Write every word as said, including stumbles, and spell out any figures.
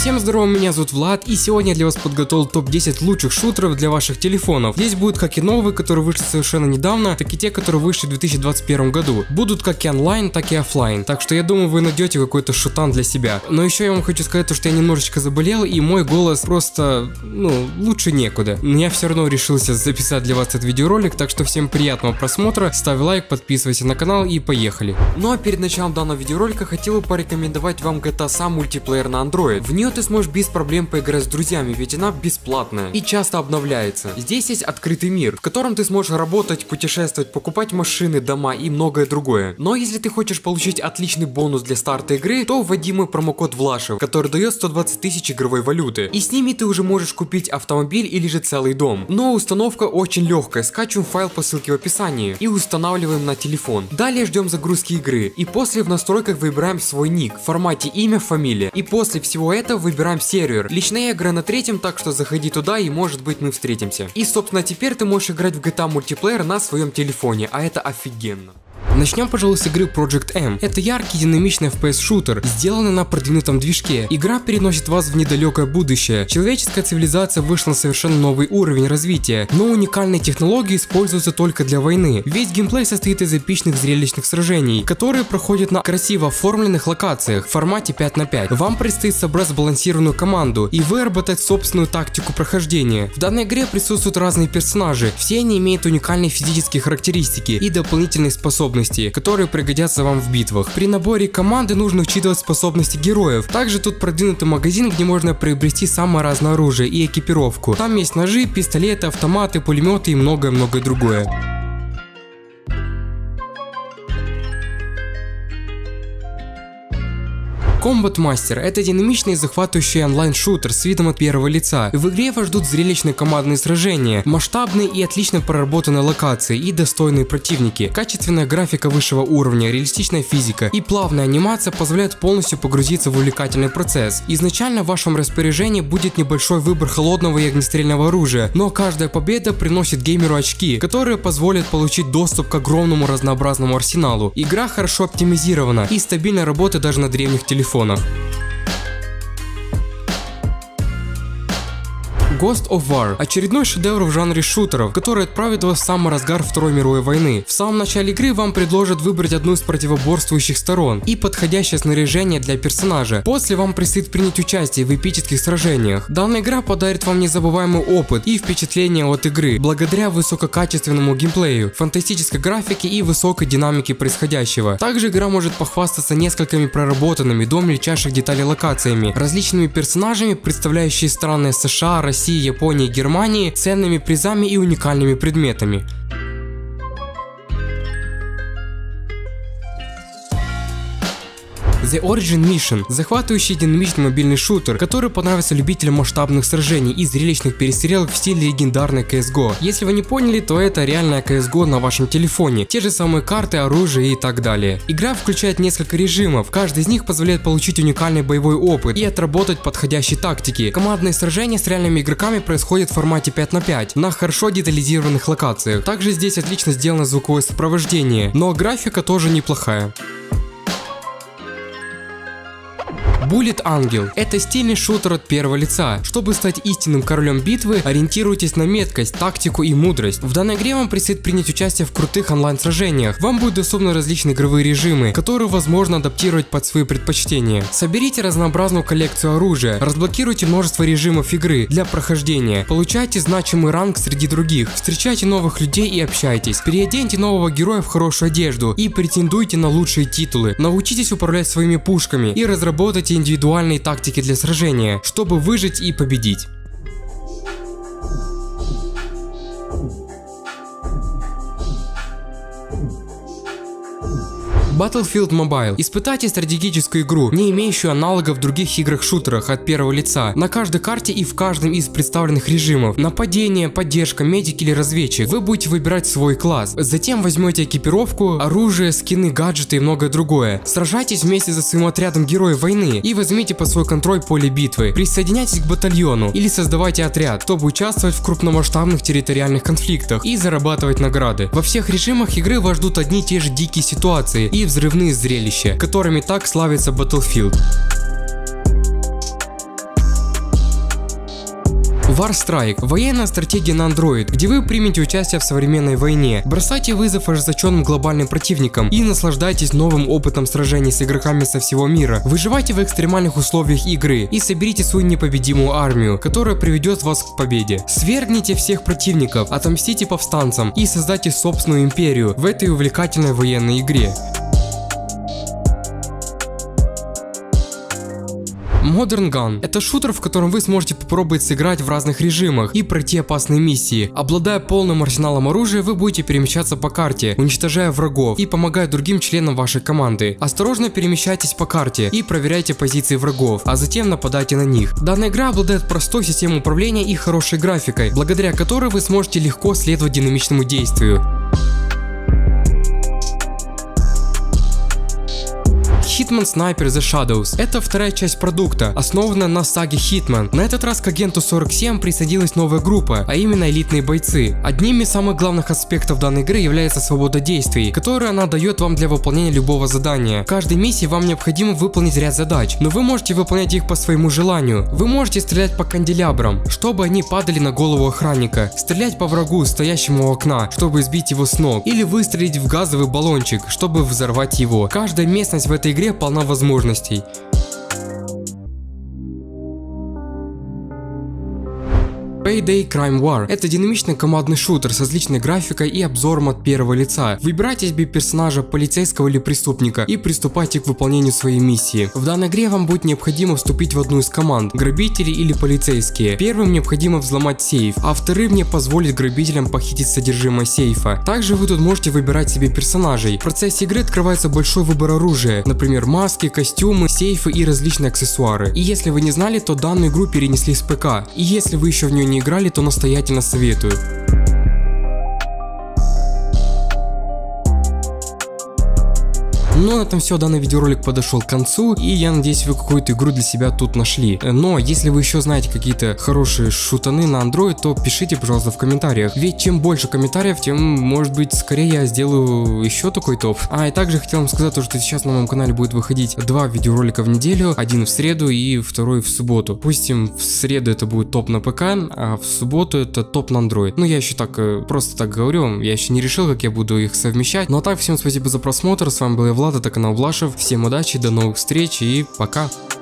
Всем здорово, меня зовут Влад, и сегодня я для вас подготовил топ десять лучших шутеров для ваших телефонов. Здесь будут как и новые, которые вышли совершенно недавно, так и те, которые вышли в две тысячи двадцать первом году. Будут как и онлайн, так и офлайн, так что я думаю, вы найдете какой-то шутан для себя. Но еще я вам хочу сказать то, что я немножечко заболел, и мой голос просто, ну, лучше некуда. Но я все равно решился записать для вас этот видеоролик, так что всем приятного просмотра, ставь лайк, подписывайся на канал и поехали. Ну а перед началом данного видеоролика хотел бы порекомендовать вам джи ти эй Sam мультиплеер на Android. В нее ты сможешь без проблем поиграть с друзьями, ведь она бесплатная и часто обновляется. Здесь есть открытый мир, в котором ты сможешь работать, путешествовать, покупать машины, дома и многое другое. Но если ты хочешь получить отличный бонус для старта игры, то вводи мой промокод Влашев, который дает сто двадцать тысяч игровой валюты. И с ними ты уже можешь купить автомобиль или же целый дом. Но установка очень легкая, скачиваем файл по ссылке в описании и устанавливаем на телефон. Далее ждем загрузки игры и после в настройках выбираем свой ник в формате имя, фамилия. И после всего этого выбираем сервер. Лично я играю на третьем, так что заходи туда и может быть мы встретимся. И собственно теперь ты можешь играть в джи ти эй мультиплеер на своем телефоне, а это офигенно. Начнем, пожалуй, с игры Project M. Это яркий, динамичный эф пи эс-шутер, сделанный на продвинутом движке. Игра переносит вас в недалекое будущее. Человеческая цивилизация вышла на совершенно новый уровень развития, но уникальные технологии используются только для войны. Весь геймплей состоит из эпичных зрелищных сражений, которые проходят на красиво оформленных локациях в формате пять на пять. Вам предстоит собрать сбалансированную команду и выработать собственную тактику прохождения. В данной игре присутствуют разные персонажи, все они имеют уникальные физические характеристики и дополнительные способности, которые пригодятся вам в битвах. При наборе команды нужно учитывать способности героев. Также тут продвинутый магазин, где можно приобрести самое разное оружие и экипировку. Там есть ножи, пистолеты, автоматы, пулеметы и многое-многое другое. Combat Master — это динамичный и захватывающий онлайн-шутер с видом от первого лица. В игре вас ждут зрелищные командные сражения, масштабные и отлично проработанные локации и достойные противники. Качественная графика высшего уровня, реалистичная физика и плавная анимация позволяют полностью погрузиться в увлекательный процесс. Изначально в вашем распоряжении будет небольшой выбор холодного и огнестрельного оружия, но каждая победа приносит геймеру очки, которые позволят получить доступ к огромному разнообразному арсеналу. Игра хорошо оптимизирована и стабильно работает даже на древних телефонах. Ghost of War — очередной шедевр в жанре шутеров, который отправит вас в самый разгар Второй мировой войны. В самом начале игры вам предложат выбрать одну из противоборствующих сторон и подходящее снаряжение для персонажа. После вам предстоит принять участие в эпических сражениях. Данная игра подарит вам незабываемый опыт и впечатление от игры, благодаря высококачественному геймплею, фантастической графике и высокой динамике происходящего. Также игра может похвастаться несколькими проработанными до мельчайших деталей локациями, различными персонажами, представляющими страны США, России, Японии, Германии, ценными призами и уникальными предметами. The Origin Mission — захватывающий динамичный мобильный шутер, который понравится любителям масштабных сражений и зрелищных перестрелок в стиле легендарной си эс го. Если вы не поняли, то это реальная си эс го на вашем телефоне, те же самые карты, оружие и так далее. Игра включает несколько режимов, каждый из них позволяет получить уникальный боевой опыт и отработать подходящие тактики. Командные сражения с реальными игроками происходят в формате пять на пять на хорошо детализированных локациях. Также здесь отлично сделано звуковое сопровождение, но графика тоже неплохая. Bullet Angel — это стильный шутер от первого лица. Чтобы стать истинным королем битвы, ориентируйтесь на меткость, тактику и мудрость. В данной игре вам предстоит принять участие в крутых онлайн-сражениях. Вам будут доступны различные игровые режимы, которые возможно адаптировать под свои предпочтения. Соберите разнообразную коллекцию оружия, разблокируйте множество режимов игры для прохождения, получайте значимый ранг среди других, встречайте новых людей и общайтесь, переоденьте нового героя в хорошую одежду и претендуйте на лучшие титулы. Научитесь управлять своими пушками и разработайте индивидуальные тактики для сражения, чтобы выжить и победить. Battlefield Mobile. Испытайте стратегическую игру, не имеющую аналогов в других играх-шутерах от первого лица. На каждой карте и в каждом из представленных режимов: нападение, поддержка, медик или разведчик. Вы будете выбирать свой класс. Затем возьмете экипировку, оружие, скины, гаджеты и многое другое. Сражайтесь вместе со своим отрядом героев войны и возьмите под свой контроль поле битвы. Присоединяйтесь к батальону или создавайте отряд, чтобы участвовать в крупномасштабных территориальных конфликтах и зарабатывать награды. Во всех режимах игры вас ждут одни и те же дикие ситуации и взрывные зрелища, которыми так славится Battlefield. Warstrike – военная стратегия на Android, где вы примете участие в современной войне. Бросайте вызов ожесточенным глобальным противникам и наслаждайтесь новым опытом сражений с игроками со всего мира. Выживайте в экстремальных условиях игры и соберите свою непобедимую армию, которая приведет вас к победе. Свергните всех противников, отомстите повстанцам и создайте собственную империю в этой увлекательной военной игре. Modern Gun – это шутер, в котором вы сможете попробовать сыграть в разных режимах и пройти опасные миссии. Обладая полным арсеналом оружия, вы будете перемещаться по карте, уничтожая врагов и помогая другим членам вашей команды. Осторожно перемещайтесь по карте и проверяйте позиции врагов, а затем нападайте на них. Данная игра обладает простой системой управления и хорошей графикой, благодаря которой вы сможете легко следовать динамичному действию. Hitman Sniper The Shadows – это вторая часть продукта, основанная на саге Hitman. На этот раз к агенту сорок семь присоединилась новая группа, а именно элитные бойцы. Одним из самых главных аспектов данной игры является свобода действий, которую она дает вам для выполнения любого задания. В каждой миссии вам необходимо выполнить ряд задач, но вы можете выполнять их по своему желанию. Вы можете стрелять по канделябрам, чтобы они падали на голову охранника, стрелять по врагу, стоящему у окна, чтобы сбить его с ног, или выстрелить в газовый баллончик, чтобы взорвать его. Каждая местность в этой игре полна возможностей. Payday Crime War – это динамичный командный шутер с отличной графикой и обзором от первого лица. Выбирайте себе персонажа, полицейского или преступника, и приступайте к выполнению своей миссии. В данной игре вам будет необходимо вступить в одну из команд – грабители или полицейские. Первым необходимо взломать сейф, а вторым не позволить грабителям похитить содержимое сейфа. Также вы тут можете выбирать себе персонажей. В процессе игры открывается большой выбор оружия, например, маски, костюмы, сейфы и различные аксессуары. И если вы не знали, то данную игру перенесли с ПК. И если вы еще в нее не играли, то настоятельно советую. Ну, на этом все, данный видеоролик подошел к концу, и я надеюсь, вы какую-то игру для себя тут нашли. Но если вы еще знаете какие-то хорошие шутаны на Android, то пишите, пожалуйста, в комментариях. Ведь чем больше комментариев, тем, может быть, скорее я сделаю еще такой топ. А, и также хотел вам сказать, что сейчас на моем канале будет выходить два видеоролика в неделю, один в среду и второй в субботу. Допустим, в среду это будет топ на ПК, а в субботу это топ на Android. Ну, я еще так, просто так говорю, я еще не решил, как я буду их совмещать. Ну, а так, всем спасибо за просмотр, с вами был я, Влад, это канал Влашев. Всем удачи, до новых встреч и пока!